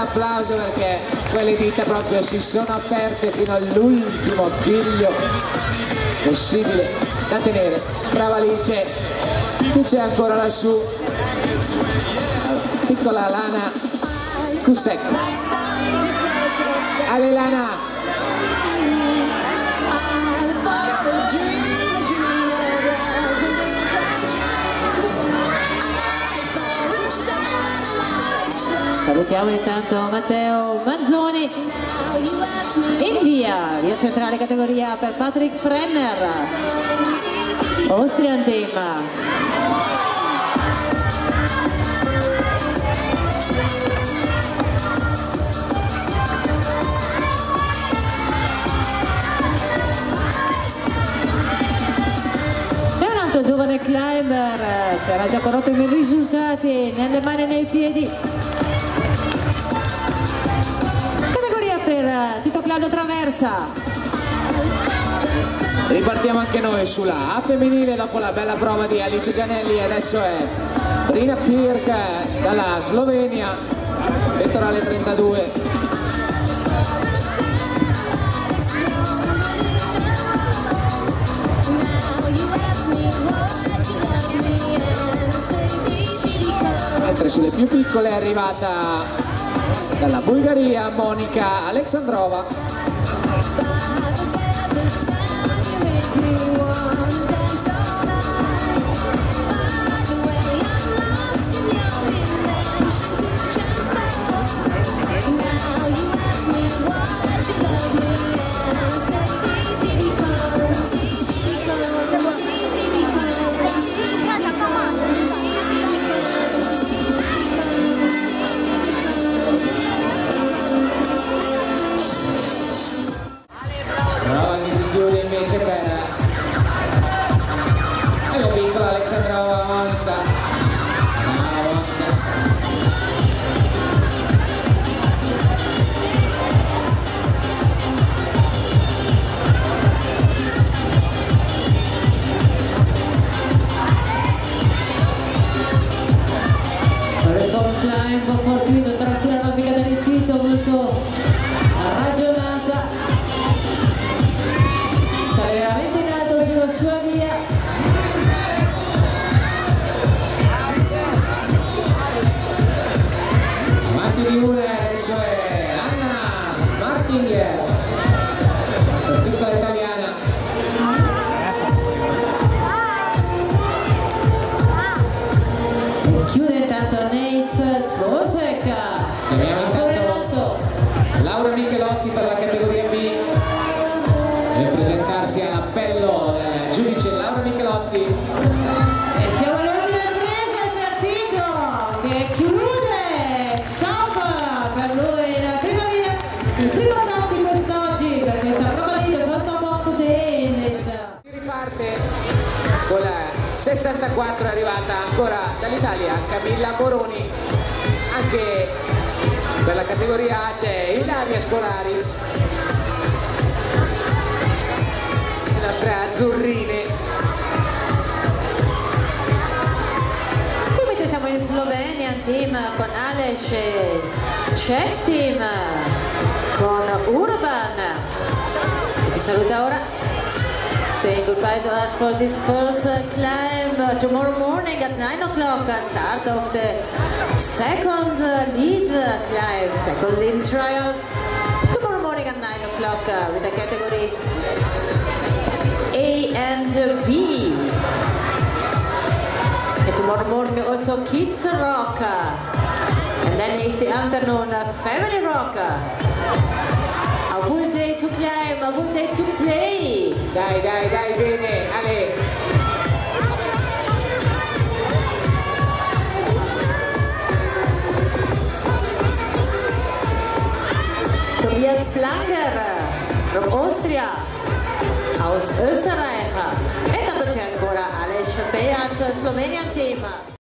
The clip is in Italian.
applauso perché quelle dita proprio si sono aperte fino all'ultimo figlio possibile da tenere. Brava Alice, qui c'è ancora lassù piccola Lana Skusek. Ale Lana, salutiamo intanto Matteo Manzoni. In via centrale categoria per Patrick Brenner, Austrian Team. Giovane climber che ha già corretto i risultati nelle mani e nei piedi. Categoria per Tito Claudio Traversa. Ripartiamo anche noi sulla A femminile dopo la bella prova di Alice Gianelli. Adesso è Brina Pirk dalla Slovenia, pettorale 32. Mentre sulle più piccole è arrivata dalla Bulgaria Monica Alexandrova. Prova che si chiude invece per la piccola Alexandrova Monica. Record climb fortuito, trattura aerobica del fito molto ragionata. Sale veramente in alto sulla sua via. Avanti di una, adesso è Anna Martinger, piccola italiana. Chiude intanto Nate Zvosek. Abbiamo intanto Laura Michelotti per la categoria B per presentarsi all'appello del giudice Laura Michelotti. E siamo all'ultima presa per Tito che chiude top per lui la prima via, il primo top di quest'oggi per questa prova lì del nostro posto tennis. Si riparte con la 64, è arrivata ancora dall'Italia Camilla Moroni. Anche per la categoria A c'è Ilaria Scolaris, le nostre azzurrine. Subito siamo in Slovenia team con Aleš, Czech team con Urban. Ti saluta ora. Saying goodbye to us for this first climb. Tomorrow morning at 9 o'clock, start of the second lead climb, second lead trial. Tomorrow morning at 9 o'clock with the category A and B. And tomorrow morning also Kids Rock. And then in the afternoon, Family Rock. A full day to climb, a full day to play. Dai, dai, dai, bene, Ale. Tobias Planger from Austria, aus Österreich. E tanto c'è ancora Aleš Beat, Slovenian team.